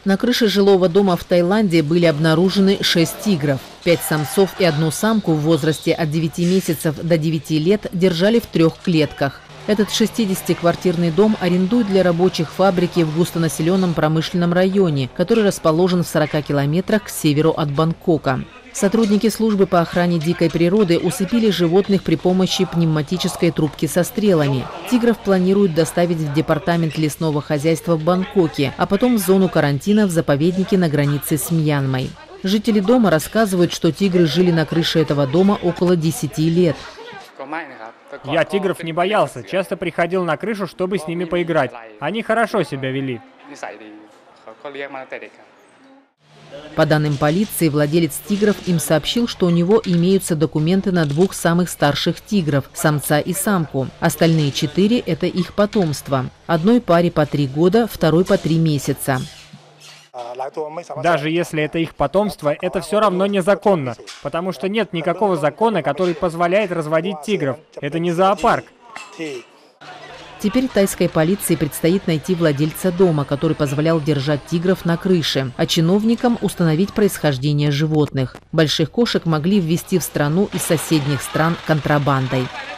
На крыше жилого дома в Таиланде были обнаружены 6 тигров. 5 самцов и 1 самку в возрасте от 9 месяцев до 9 лет держали в 3 клетках. Этот 60-квартирный дом арендуют для рабочих фабрики в густонаселенном промышленном районе, который расположен в 40 километрах к северу от Бангкока. Сотрудники службы по охране дикой природы усыпили животных при помощи пневматической трубки со стрелами. Тигров планируют доставить в департамент лесного хозяйства в Бангкоке, а потом в зону карантина в заповеднике на границе с Мьянмой. Жители дома рассказывают, что тигры жили на крыше этого дома около 10 лет. Я тигров не боялся, часто приходил на крышу, чтобы с ними поиграть. Они хорошо себя вели. По данным полиции, владелец тигров им сообщил, что у него имеются документы на 2 самых старших тигров – самца и самку. Остальные 4 – это их потомство. Одной паре по 3 года, второй по 3 месяца. Даже если это их потомство, это все равно незаконно, потому что нет никакого закона, который позволяет разводить тигров. Это не зоопарк. Теперь тайской полиции предстоит найти владельца дома, который позволял держать тигров на крыше, а чиновникам установить происхождение животных. Больших кошек могли ввезти в страну из соседних стран контрабандой.